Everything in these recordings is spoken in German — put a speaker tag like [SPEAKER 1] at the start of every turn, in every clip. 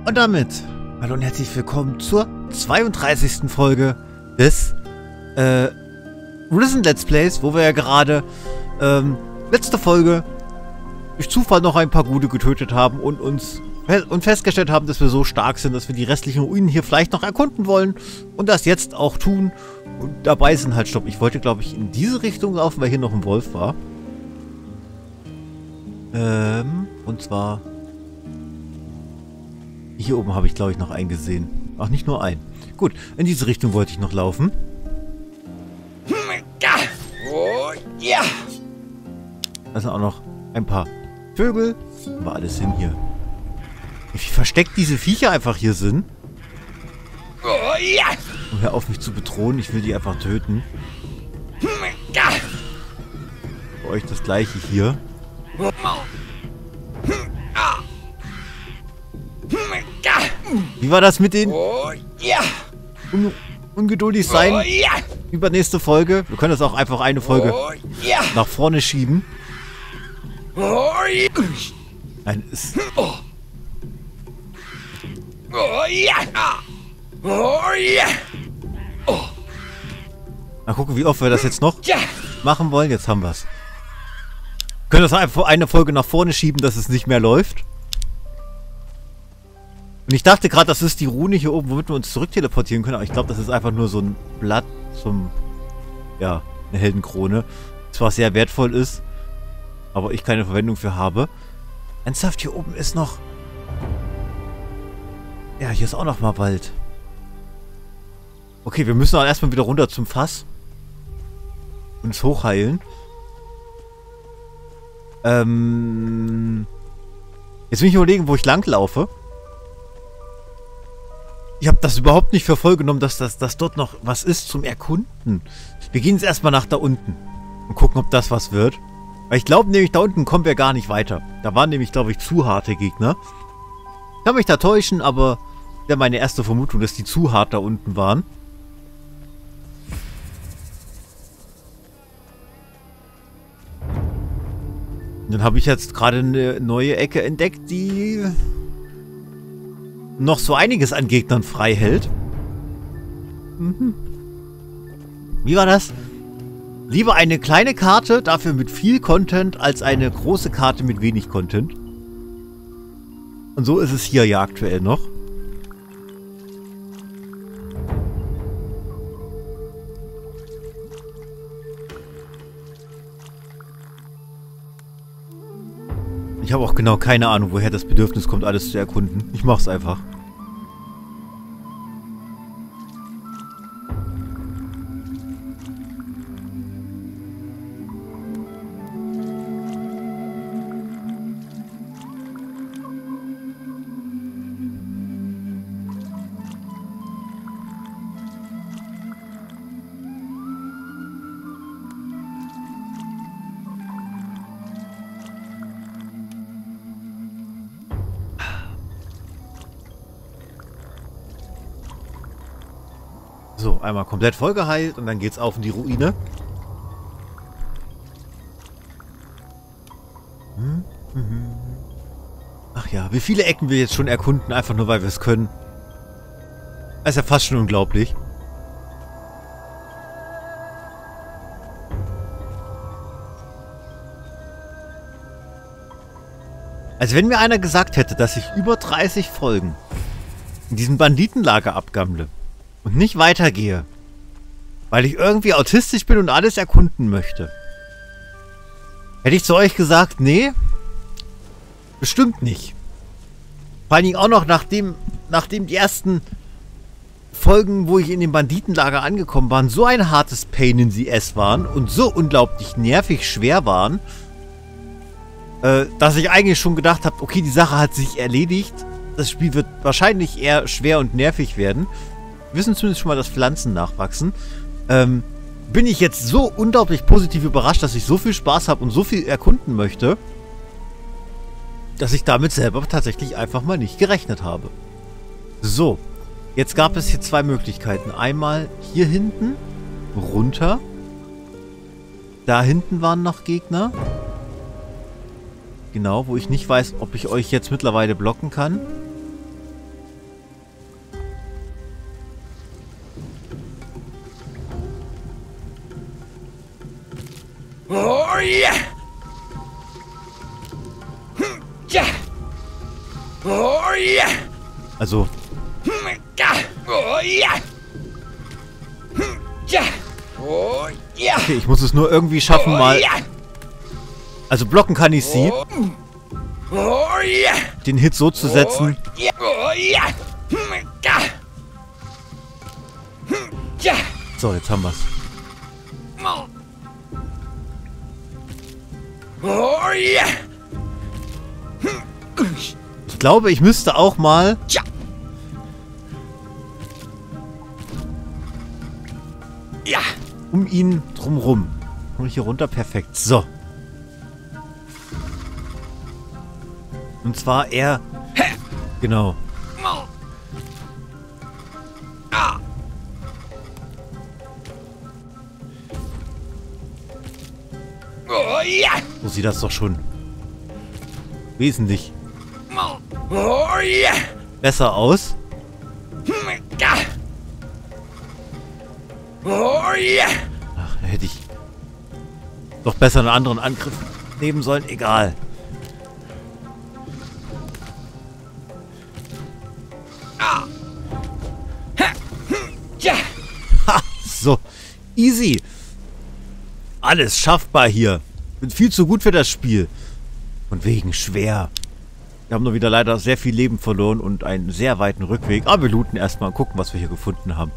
[SPEAKER 1] Und damit, hallo und herzlich willkommen zur 32. Folge des Risen Let's Plays, wo wir ja gerade letzte Folge durch Zufall noch ein paar Gute getötet haben und festgestellt haben, dass wir so stark sind, dass wir die restlichen Ruinen hier vielleicht noch erkunden wollen und das jetzt auch tun. Und dabei sind halt, stopp, ich wollte glaube ich in diese Richtung laufen, weil hier noch ein Wolf war. Und zwar hier oben habe ich glaube ich noch einen gesehen. Ach, nicht nur einen. Gut, in diese Richtung wollte ich noch laufen.
[SPEAKER 2] Oh, ja.
[SPEAKER 1] Da sind auch noch ein paar Vögel. Haben wir alles hin hier. Wie versteckt diese Viecher einfach hier sind.
[SPEAKER 2] Oh, ja.
[SPEAKER 1] Und hör auf mich zu bedrohen, ich will die einfach töten. Für euch das gleiche hier. Wie war das mit den ungeduldig sein? Übernächste Folge. Wir können das auch einfach eine Folge nach vorne schieben. Nein, ist... Mal gucken, wie oft wir das jetzt noch machen wollen. Jetzt haben wir es. Wir können das einfach eine Folge nach vorne schieben, dass es nicht mehr läuft. Und ich dachte gerade, das ist die Rune hier oben, womit wir uns zurück teleportieren können. Aber ich glaube, das ist einfach nur so ein Blatt zum... Ja, eine Heldenkrone. Zwar sehr wertvoll ist, aber ich keine Verwendung für habe. Ernsthaft, hier oben ist noch... Ja, hier ist auch noch mal Wald. Okay, wir müssen auch erstmal wieder runter zum Fass. Uns hochheilen. Jetzt will ich überlegen, wo ich lang laufe. Ich habe das überhaupt nicht für voll genommen, dass dort noch was ist zum Erkunden. Wir gehen jetzt erstmal nach da unten und gucken, ob das was wird. Weil ich glaube nämlich, da unten kommen wir gar nicht weiter. Da waren nämlich, glaube ich, zu harte Gegner. Ich kann mich da täuschen, aber wäre meine erste Vermutung, dass die zu hart da unten waren. Und dann habe ich jetzt gerade eine neue Ecke entdeckt, die noch so einiges an Gegnern frei hält. Wie war das? Lieber eine kleine Karte, dafür mit viel Content, als eine große Karte mit wenig Content. Und so ist es hier ja aktuell noch. Ich habe auch genau keine Ahnung, woher das Bedürfnis kommt, alles zu erkunden. Ich mach's einfach. So, einmal komplett voll geheilt und dann geht's auf in die Ruine. Ach ja, wie viele Ecken wir jetzt schon erkunden, einfach nur weil wir es können. Das ist ja fast schon unglaublich. Also wenn mir einer gesagt hätte, dass ich über 30 Folgen in diesem Banditenlager abgammle und nicht weitergehe, weil ich irgendwie autistisch bin und alles erkunden möchte, hätte ich zu euch gesagt, nee, bestimmt nicht. Vor allen Dingen auch noch nachdem die ersten Folgen, wo ich in dem Banditenlager angekommen war, so ein hartes Pain in the Ass waren und so unglaublich nervig schwer waren, dass ich eigentlich schon gedacht habe, okay, die Sache hat sich erledigt. Das Spiel wird wahrscheinlich eher schwer und nervig werden. Wir wissen zumindest schon mal, dass Pflanzen nachwachsen. Bin ich jetzt so unglaublich positiv überrascht, dass ich so viel Spaß habe und so viel erkunden möchte, dass ich damit selber tatsächlich einfach mal nicht gerechnet habe. So, jetzt gab es hier zwei Möglichkeiten. Einmal hier hinten, runter. Da hinten waren noch Gegner. Genau, wo ich nicht weiß, ob ich euch jetzt mittlerweile blocken kann.
[SPEAKER 2] Oh ja.
[SPEAKER 1] Also,
[SPEAKER 2] Oh ja. Ja. Oh ja.
[SPEAKER 1] okay, ich muss es nur irgendwie schaffen, mal...
[SPEAKER 2] Ja.
[SPEAKER 1] Also blocken kann ich sie.
[SPEAKER 2] Oh ja.
[SPEAKER 1] Den Hit so zu setzen.
[SPEAKER 2] Ja. Oh ja. Ja.
[SPEAKER 1] So, jetzt haben wir's.
[SPEAKER 2] Oh ja.
[SPEAKER 1] Ich glaube, ich müsste auch mal...
[SPEAKER 2] Ja. Ja.
[SPEAKER 1] um ihn drumrum. Und hier runter, perfekt. So. Und zwar er... Genau.
[SPEAKER 2] Oh ja.
[SPEAKER 1] So sieht das doch schon wesentlich
[SPEAKER 2] Oh ja.
[SPEAKER 1] besser aus.
[SPEAKER 2] Oh ja.
[SPEAKER 1] Ach, da hätte ich doch besser einen anderen Angriff nehmen sollen. Egal.
[SPEAKER 2] Ja.
[SPEAKER 1] Ha, so. Easy. Alles schaffbar hier. Bin viel zu gut für das Spiel. Und wegen schwer. Wir haben nur wieder leider sehr viel Leben verloren und einen sehr weiten Rückweg. Aber wir looten erstmal und gucken, was wir hier gefunden haben.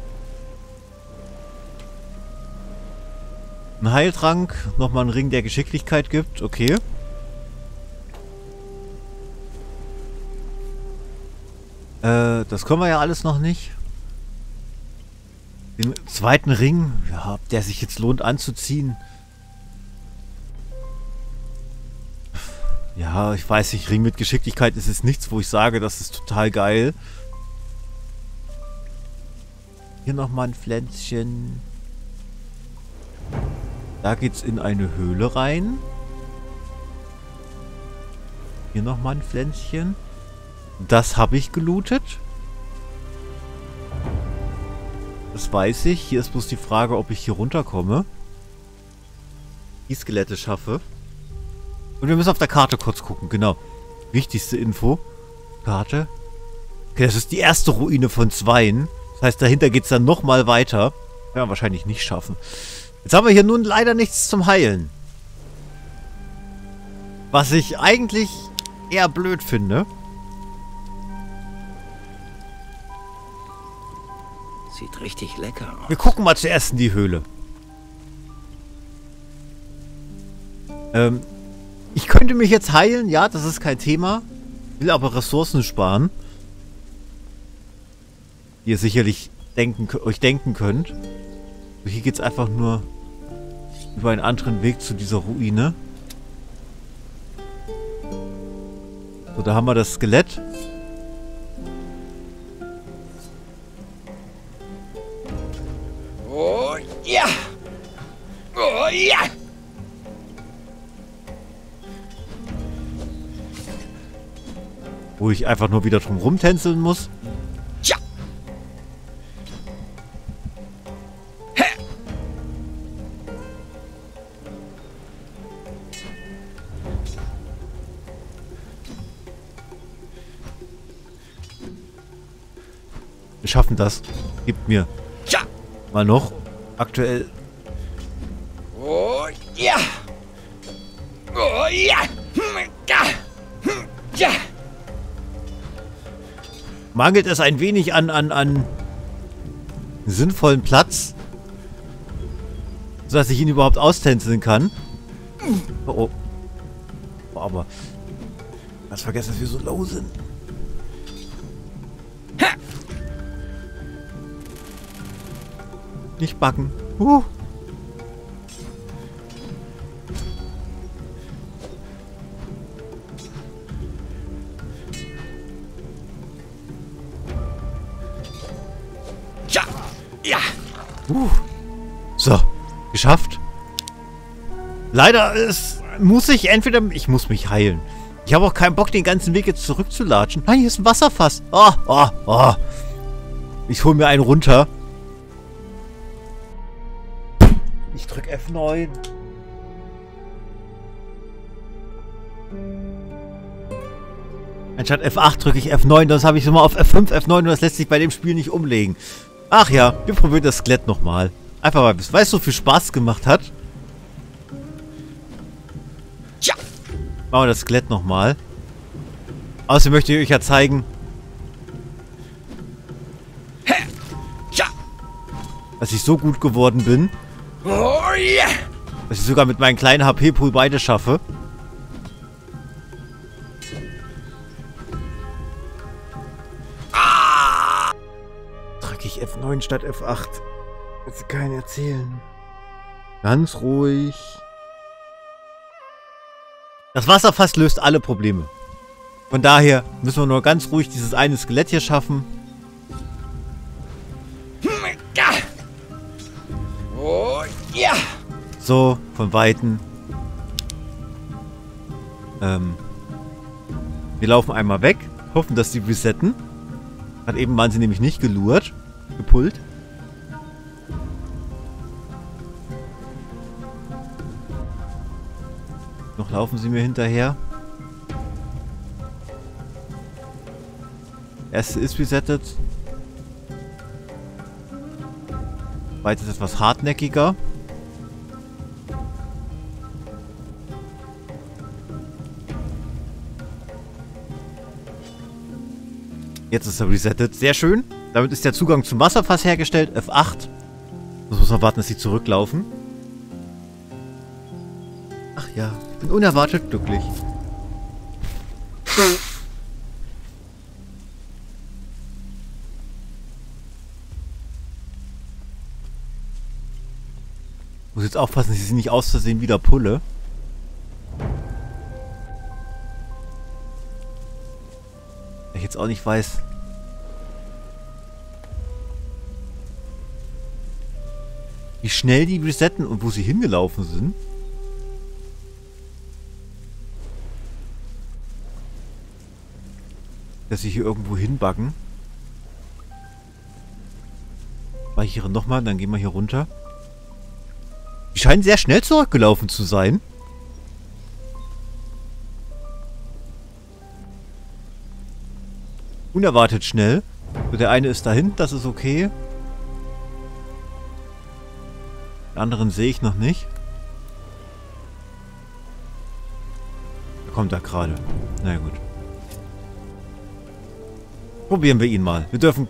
[SPEAKER 1] Ein Heiltrank, nochmal ein Ring der Geschicklichkeit gibt. Okay. Das können wir ja alles noch nicht. Den zweiten Ring, ja, ob der sich jetzt lohnt anzuziehen. Ja, ich weiß nicht, Ring mit Geschicklichkeit ist jetzt nichts, wo ich sage, das ist total geil. Hier nochmal ein Pflänzchen. Da geht's in eine Höhle rein. Hier nochmal ein Pflänzchen. Das habe ich gelootet. Das weiß ich. Hier ist bloß die Frage, ob ich hier runterkomme. Die Skelette schaffe. Und wir müssen auf der Karte kurz gucken. Genau. Wichtigste Info. Karte. Okay, das ist die erste Ruine von 2. Das heißt, dahinter geht es dann nochmal weiter. Werden wir wahrscheinlich nicht schaffen. Jetzt haben wir hier nun leider nichts zum Heilen. Was ich eigentlich eher blöd finde.
[SPEAKER 2] Sieht richtig lecker aus.
[SPEAKER 1] Wir gucken mal zuerst in die Höhle. Ich könnte mich jetzt heilen, ja, das ist kein Thema. Will aber Ressourcen sparen. Wie ihr sicherlich euch denken könnt. Hier geht es einfach nur über einen anderen Weg zu dieser Ruine. So, da haben wir das Skelett.
[SPEAKER 2] Oh ja. Oh ja.
[SPEAKER 1] Wo ich einfach nur wieder drum rumtänzeln muss.
[SPEAKER 2] Ja.
[SPEAKER 1] Wir schaffen das. Gibt mir
[SPEAKER 2] Ja.
[SPEAKER 1] mal noch. Aktuell.
[SPEAKER 2] Oh ja. Oh ja. Ja.
[SPEAKER 1] Mangelt es ein wenig an sinnvollen Platz, sodass ich ihn überhaupt austänzeln kann. Oh, oh. Oh, aber ganz vergessen, dass wir so low sind. Nicht backen.
[SPEAKER 2] Ja. Ja.
[SPEAKER 1] So, geschafft. Leider muss ich entweder... Ich muss mich heilen. Ich habe auch keinen Bock, den ganzen Weg jetzt zurückzulatschen. Nein, hier ist ein Wasserfass. Oh, oh, oh. Ich hole mir einen runter. Ich drück F9. Anstatt F8 drücke ich F9, das habe ich so mal auf F5, F9 und das lässt sich bei dem Spiel nicht umlegen. Ach ja, wir probieren das Skelett nochmal. Einfach mal, weil es so viel Spaß gemacht hat.
[SPEAKER 2] Ja.
[SPEAKER 1] Machen wir das Skelett nochmal. Außerdem möchte ich euch ja zeigen,
[SPEAKER 2] Ja.
[SPEAKER 1] dass ich so gut geworden bin,
[SPEAKER 2] Oh ja.
[SPEAKER 1] dass ich sogar mit meinem kleinen HP-Pool beide schaffe. Drücke ich F9 statt F8. Das kann ich erzählen. Ganz ruhig. Das Wasserfass löst alle Probleme. Von daher müssen wir nur ganz ruhig dieses eine Skelett hier schaffen.
[SPEAKER 2] Ja. Oh ja.
[SPEAKER 1] So, von Weitem. Wir laufen einmal weg. Hoffen, dass die resetten. Hat eben waren sie nämlich nicht gelurt. Gepullt. Noch laufen sie mir hinterher. Erste ist resettet. Zweite ist etwas hartnäckiger. Jetzt ist er resettet. Sehr schön. Damit ist der Zugang zum Wasserfass hergestellt. F8. Das muss man warten, dass sie zurücklaufen. Ach ja, ich bin unerwartet glücklich. Muss jetzt aufpassen, dass ich sie nicht aus Versehen wieder pulle. Ich jetzt auch nicht weiß. Wie schnell die resetten und wo sie hingelaufen sind. Dass sie hier irgendwo hinbuggen. Speichere nochmal, dann gehen wir hier runter. Die scheinen sehr schnell zurückgelaufen zu sein. Unerwartet schnell. So, der eine ist da hinten, das ist okay. Den anderen sehe ich noch nicht. Da kommt er gerade. Na ja, gut. Probieren wir ihn mal. Wir dürfen...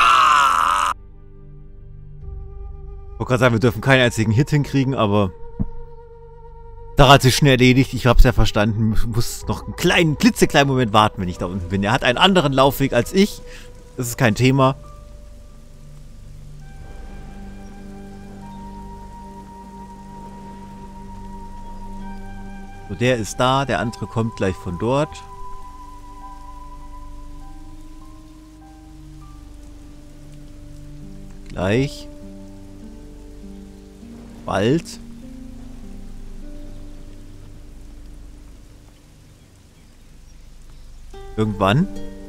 [SPEAKER 1] Ich wollte gerade sagen, wir dürfen keinen einzigen Hit hinkriegen, aber... Da hat sich schnell erledigt. Ich habe es ja verstanden. Ich muss noch einen kleinen, klitzekleinen Moment warten, wenn ich da unten bin. Er hat einen anderen Laufweg als ich. Das ist kein Thema. So, der ist da. Der andere kommt gleich von dort. Gleich. Bald. Irgendwann.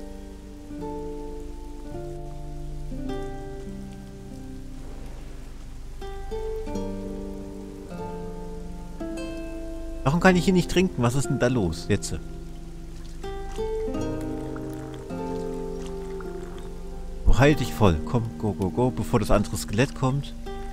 [SPEAKER 1] Warum kann ich hier nicht trinken? Was ist denn da los? Jetzt. Oh, heil dich voll. Komm, go, go, go, bevor das andere Skelett kommt.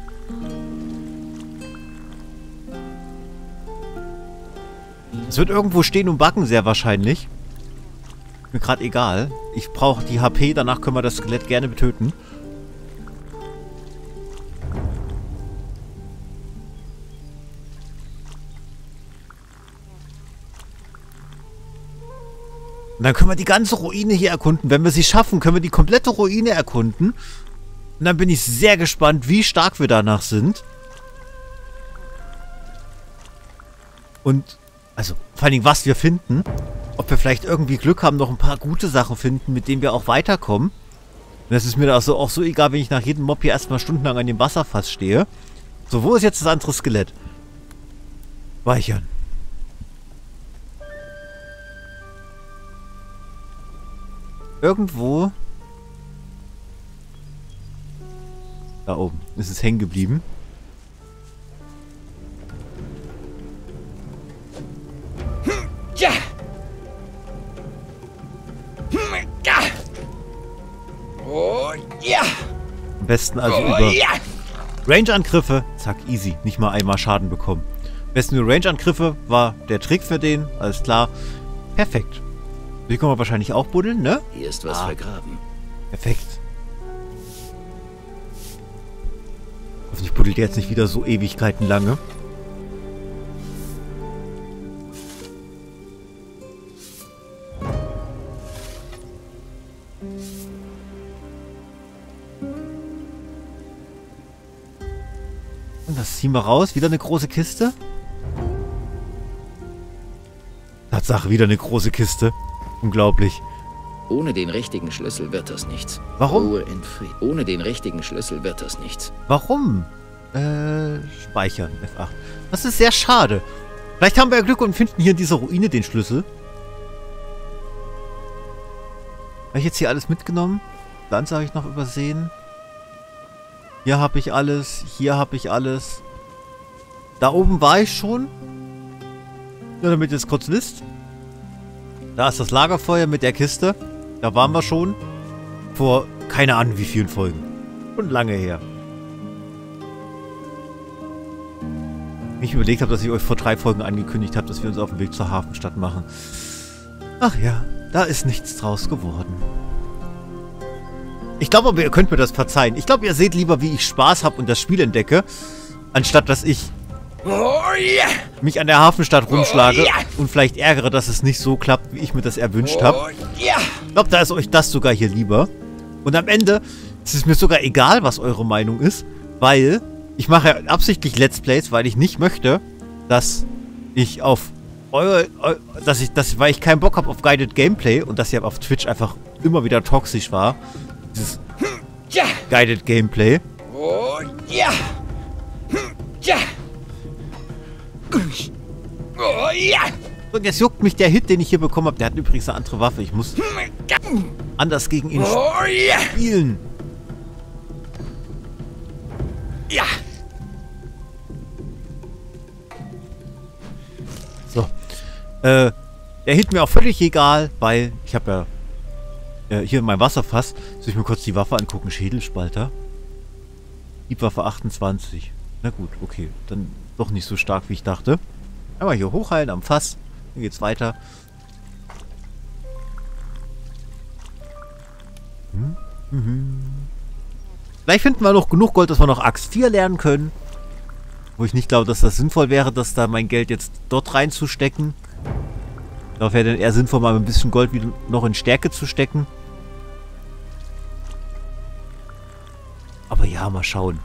[SPEAKER 1] Es wird irgendwo stehen und backen, sehr wahrscheinlich. Mir gerade egal. Ich brauche die HP, danach können wir das Skelett gerne betöten. Und dann können wir die ganze Ruine hier erkunden. Wenn wir sie schaffen, können wir die komplette Ruine erkunden. Und dann bin ich sehr gespannt, wie stark wir danach sind. Und, also, vor allen Dingen, was wir finden. Ob wir vielleicht irgendwie Glück haben, noch ein paar gute Sachen finden, mit denen wir auch weiterkommen. Und das ist mir also auch so egal, wenn ich nach jedem Mob hier erstmal stundenlang an dem Wasserfass stehe. So, wo ist jetzt das andere Skelett? Speichern. Irgendwo... Da oben ist es hängen geblieben.
[SPEAKER 2] Ja. Oh ja.
[SPEAKER 1] Am besten also
[SPEAKER 2] Oh
[SPEAKER 1] über
[SPEAKER 2] ja.
[SPEAKER 1] Range-Angriffe. Zack, easy. Nicht mal einmal Schaden bekommen. Am besten über Range-Angriffe war der Trick für den. Alles klar. Perfekt. Hier können wir wahrscheinlich auch buddeln, ne?
[SPEAKER 3] Hier ist was vergraben.
[SPEAKER 1] Perfekt. Hoffentlich buddelt der jetzt nicht wieder so Ewigkeiten lange. Und das ziehen wir raus. Wieder eine große Kiste. Tatsache, wieder eine große Kiste. Unglaublich.
[SPEAKER 3] Ohne den richtigen Schlüssel wird das nichts.
[SPEAKER 1] Warum?
[SPEAKER 3] Ruhe in Frieden. Ohne den richtigen Schlüssel wird das nichts.
[SPEAKER 1] Warum? Speichern. F8. Das ist sehr schade. Vielleicht haben wir ja Glück und finden hier in dieser Ruine den Schlüssel. Habe ich jetzt hier alles mitgenommen? Pflanze habe ich noch übersehen. Hier habe ich alles. Hier habe ich alles. Da oben war ich schon. Nur damit ihr es kurz wisst. Da ist das Lagerfeuer mit der Kiste. Da waren wir schon. Vor keine Ahnung wie vielen Folgen. Und lange her. Ich überlegt habe, dass ich euch vor 3 Folgen angekündigt habe, dass wir uns auf den Weg zur Hafenstadt machen. Ach ja, da ist nichts draus geworden. Ich glaube aber, ihr könnt mir das verzeihen. Ich glaube, ihr seht lieber, wie ich Spaß habe und das Spiel entdecke, anstatt dass ich
[SPEAKER 2] Oh ja.
[SPEAKER 1] mich an der Hafenstadt rumschlage
[SPEAKER 2] Oh ja.
[SPEAKER 1] und vielleicht ärgere, dass es nicht so klappt, wie ich mir das erwünscht habe.
[SPEAKER 2] Oh ja.
[SPEAKER 1] Ich glaube, da ist euch das sogar hier lieber. Und am Ende ist es mir sogar egal, was eure Meinung ist, weil ich mache absichtlich Let's Plays, weil ich nicht möchte, dass ich auf weil ich keinen Bock habe auf Guided Gameplay und dass ja auf Twitch einfach immer wieder toxisch war. Dieses
[SPEAKER 2] Ja.
[SPEAKER 1] Guided Gameplay.
[SPEAKER 2] Oh ja. Ja. Oh ja.
[SPEAKER 1] Und jetzt juckt mich der Hit, den ich hier bekommen habe. Der hat übrigens eine andere Waffe. Ich muss anders gegen ihn
[SPEAKER 2] Oh ja.
[SPEAKER 1] spielen.
[SPEAKER 2] Ja.
[SPEAKER 1] So. Der Hit mir auch völlig egal, weil ich habe ja hier mein Wasserfass. Soll ich mir kurz die Waffe angucken? Schädelspalter. Hiebwaffe 28. Na gut, okay. Dann doch nicht so stark, wie ich dachte. Einmal hier hochheilen am Fass. Dann geht's weiter. Vielleicht finden wir noch genug Gold, dass wir noch Axt 4 lernen können. Wo ich nicht glaube, dass das sinnvoll wäre, dass da mein Geld jetzt dort reinzustecken. Da wäre dann eher sinnvoll, mal ein bisschen Gold wieder noch in Stärke zu stecken. Aber ja, mal schauen.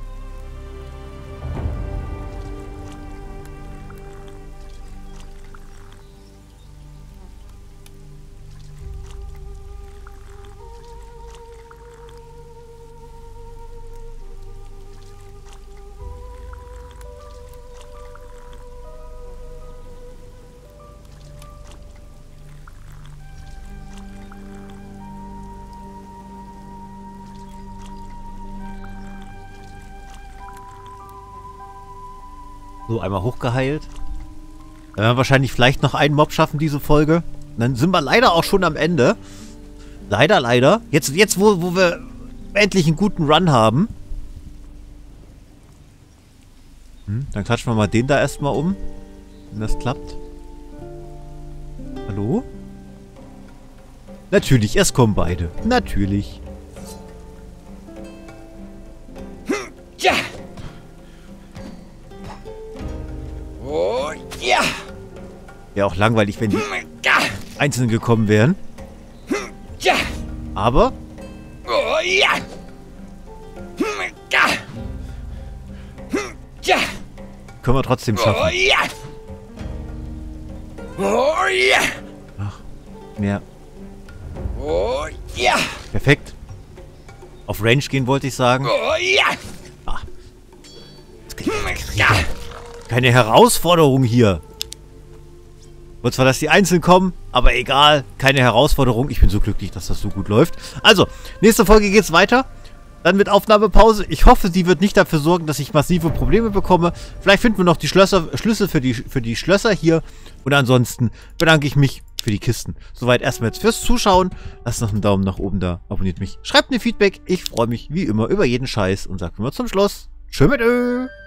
[SPEAKER 1] So, einmal hochgeheilt. Dann werden wir wahrscheinlich vielleicht noch einen Mob schaffen, diese Folge. Und dann sind wir leider auch schon am Ende. Leider, leider. Jetzt wo wir endlich einen guten Run haben. Dann klatschen wir mal den da erstmal um. Wenn das klappt. Hallo? Natürlich, es kommen beide. Natürlich.
[SPEAKER 2] Ja. Oh ja.
[SPEAKER 1] Wäre auch langweilig, wenn die
[SPEAKER 2] Ja.
[SPEAKER 1] einzeln gekommen wären.
[SPEAKER 2] Ja.
[SPEAKER 1] Aber
[SPEAKER 2] Oh ja. Ja. Ja.
[SPEAKER 1] können wir trotzdem
[SPEAKER 2] Oh
[SPEAKER 1] schaffen.
[SPEAKER 2] ja. Oh ja.
[SPEAKER 1] Mehr.
[SPEAKER 2] Oh ja.
[SPEAKER 1] Perfekt. Auf Range gehen wollte ich sagen.
[SPEAKER 2] Oh ja. Ja.
[SPEAKER 1] Keine Herausforderung hier. Wollte zwar, dass die einzeln kommen, aber egal. Keine Herausforderung. Ich bin so glücklich, dass das so gut läuft. Also, nächste Folge geht's weiter. Dann mit Aufnahmepause. Ich hoffe, die wird nicht dafür sorgen, dass ich massive Probleme bekomme. Vielleicht finden wir noch die Schlüssel für die Schlösser hier. Und ansonsten bedanke ich mich für die Kisten. Soweit erstmal jetzt fürs Zuschauen. Lasst noch einen Daumen nach oben da, abonniert mich, schreibt mir Feedback. Ich freue mich wie immer über jeden Scheiß und sage immer zum Schluss. Tschö mit Ö.